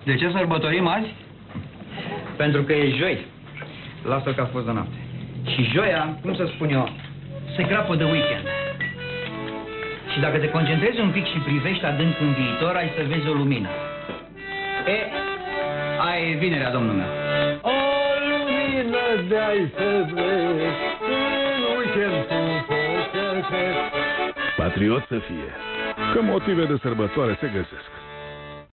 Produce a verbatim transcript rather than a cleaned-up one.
De ce sărbătorim azi? Pentru că e joi. Lasă-o că a fost de noapte. Și joia, cum să spun eu, se crapă de weekend. Și dacă te concentrezi un pic și privești adânc în viitor, ai să vezi o lumină. E, ai vinerea, domnul meu. O lumină de-ai să vezi, în weekend cu foc. Patriot să fie, că motive de sărbătoare se găsesc.